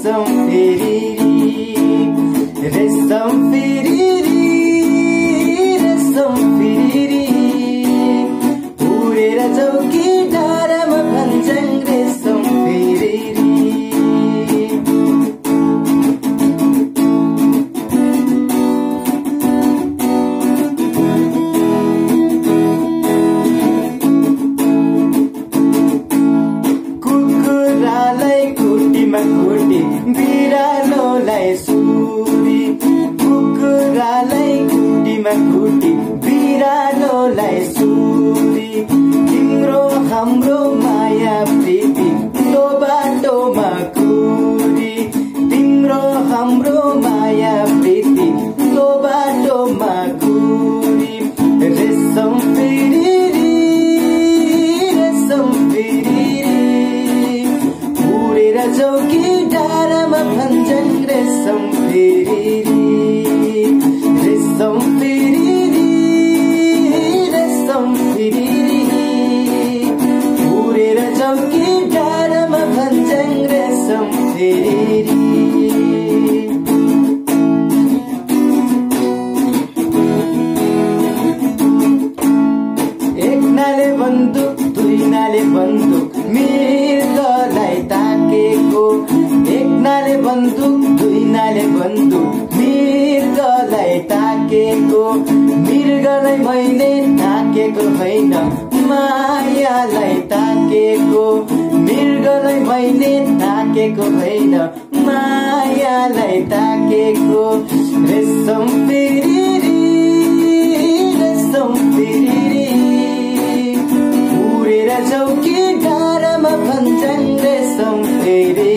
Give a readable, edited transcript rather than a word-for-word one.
रेशम फेरिरी रेशम फेरिरी रेशम फेरिरी उडेर चौकी डाँडामा भन्छन् रेशम फेरिरी कुटी बिरालोलाई सुरी कुकुरालाई कुटीमा कुटी बिरालोलाई सुरी तिम्रो हाम्रो माया प्रीति लो बाटोमा कुरी तिम्रो हाम्रो माया प्रीति लो बाटोमा कुरी रेशम फेरिरी रेशम फेरिरी उडेर चौकी डाँडामा भन्छन् रेशम फेरिरी रेशम फेरिरी रेशम फेरिरी उडेर चौकी डाँडामा भन्छन् रेशम फेरिरी एक नाले बन्दुक दुई नाले बन्दुक मृगलाई ताकेको एक नाले बन्दुक दुई नाले बन्दुक मृगलाई ताकेको मृगलाई मैले ताकेको होइन मायालाई ताकेको मृगलाई मैले ताकेको होइन मायालाई ताकेको रेशम फेरिरी रेशम फेरिरी उडेर चौकी डाँडामा भन्छन् रेशम फेरिरी